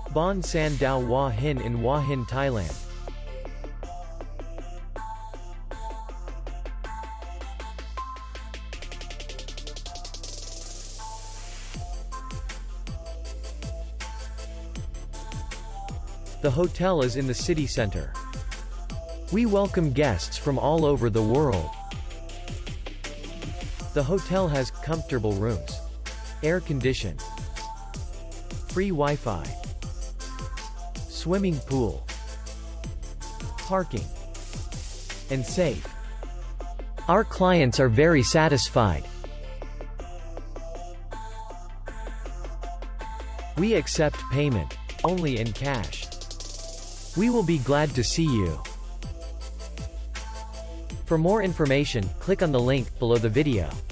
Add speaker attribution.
Speaker 1: Baan San Dao Hua Hin in Hua Hin, Thailand. The hotel is in the city center. We welcome guests from all over the world. The hotel has comfortable rooms, air conditioned, free Wi-Fi, swimming pool, parking, and safe. Our clients are very satisfied. We accept payment only in cash. We will be glad to see you. For more information, click on the link below the video.